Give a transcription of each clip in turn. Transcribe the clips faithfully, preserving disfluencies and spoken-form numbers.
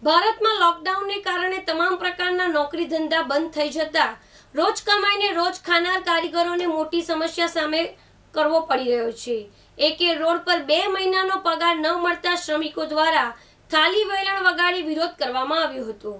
ભારતમાં લોકડાઉનને કારણે તમામ પ્રકારના નોકરી ધંધા બંધ થઈ જતા રોજ કમાઈને રોજ ખાનાર કારીગરોને મોટી સમસ્યા સામે કરવો પડી રહ્યો છે। એકે રોડ પર બે મહિનાનો પગાર ન મળતા શ્રમિકો દ્વારા થાલી વેલણ વગાડી વિરોધ કરવામાં આવ્યો હતો।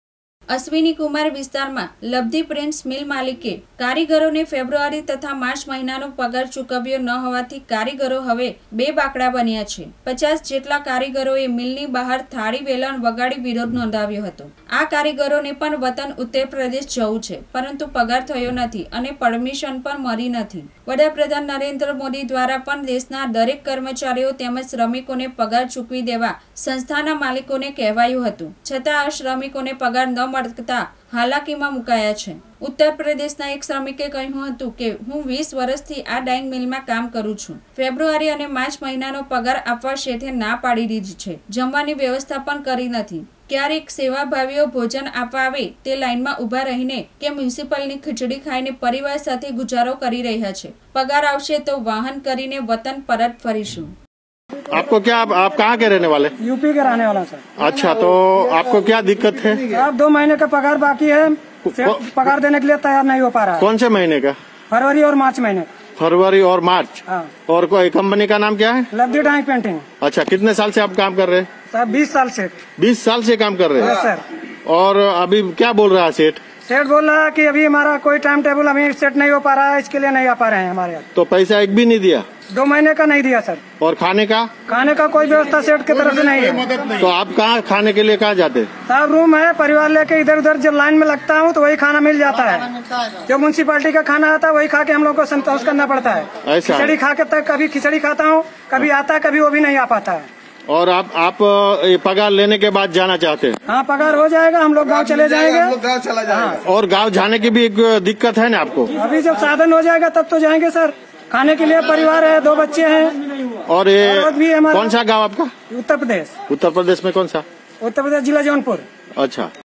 અશ્વિની કુમાર વિસ્તારમાં લબ્ધી પ્રિન્સ મિલ માલિકે કારીગરોને ફેબ્રુઆરી તથા માર્ચ મહિનાનો પગાર ચૂકવ્યો ન હોવાથી કારીગરો હવે બે બાકડા બન્યા છે। પચાસ જેટલા કારીગરોએ મિલની બહાર થાળી વેલણ વગાડી વિરોધ નોંધાવ્યો હતો। આ કારીગરોને પણ વતન ઉત્તર પ્રદેશ જવું છે, પરંતુ પગાર થયો નથી અને પરમિશન પણ મળી નથી। વડાપ્રધાન નરેન્દ્ર મોદી દ્વારા પણ દેશના દરેક કર્મચારીઓ તેમજ શ્રમિકોને પગાર ચૂકવી દેવા સંસ્થાના માલિકોને કહેવાયું હતું, છતાં આ શ્રમિકોને પગાર ન મળતા હાલાકીમાં મુકાયા છે। ઉત્તર પ્રદેશના એક શ્રમિકે કહ્યું હતું કે હું વીસ વર્ષથી આ ડાઇંગ મિલમાં કામ કરું છું। ફેબ્રુઆરી અને માર્ચ મહિનાનો પગાર આપવા શેઠે ના પાડી દીધી છે। જમવાની વ્યવસ્થા પણ કરી નથી। ક્યારેક સેવાભાવીઓ ભોજન આપવા આવે તે લાઇનમાં ઊભા રહીને કે મ્યુનિસિપલની ખીચડી ખાઈને પરિવાર સાથે ગુજારો કરી રહ્યા છે। પગાર આવશે તો વાહન કરીને વતન પરત ફરીશું। आपको क्या आप, आप कहाँ के रहने वाले? यूपी के रहने वाला सर। अच्छा, तो आपको क्या दिक्कत है? अब दो महीने का पगार बाकी है, पगार देने के लिए तैयार नहीं हो पा रहा है। कौन से महीने का? फरवरी और मार्च महीने। फरवरी और मार्च। हाँ। और कोई कंपनी का नाम क्या है? Labdhi dyeing painting. अच्छा, कितने साल से आप काम कर रहे हैं? सर बीस साल से। बीस साल से काम कर रहे हैं सर। और अभी क्या बोल रहा है सेठ? सेठ बोल रहा है कि अभी हमारा कोई टाइम टेबल अभी सेट नहीं हो पा रहा है, इसके लिए नहीं आ पा रहे हैं हमारे यहाँ। तो पैसा एक भी नहीं दिया? दो महीने का नहीं दिया सर। और खाने का? खाने का कोई व्यवस्था सेठ की तरफ से नहीं है। तो आप कहाँ खाने के लिए कहाँ जाते? साहब रूम है, परिवार लेके इधर उधर जब लाइन में लगता हूँ तो वही खाना मिल जाता है। जो म्यूनसिपालिटी का खाना आता है वही खा के हम लोग को संतोष करना पड़ता है। ऐसा खिचड़ी खा के तक कभी खिचड़ी खाता हूँ, कभी आता है, कभी वो भी नहीं आ पाता है। और आप आप ये पगार लेने के बाद जाना चाहते हैं? हाँ, पगार हो जाएगा, हम लोग गाँव चले जाएंगे। गाँव चला जाएगा। और गाँव जाने की भी एक दिक्कत है ना आपको? अभी जब साधन हो जाएगा तब तो जाएंगे सर। खाने के लिए परिवार है, दो बच्चे हैं। और ये और भी हमारा कौन सा गाँव आपका? उत्तर प्रदेश। उत्तर प्रदेश में कौन सा? उत्तर प्रदेश जिला जौनपुर। अच्छा।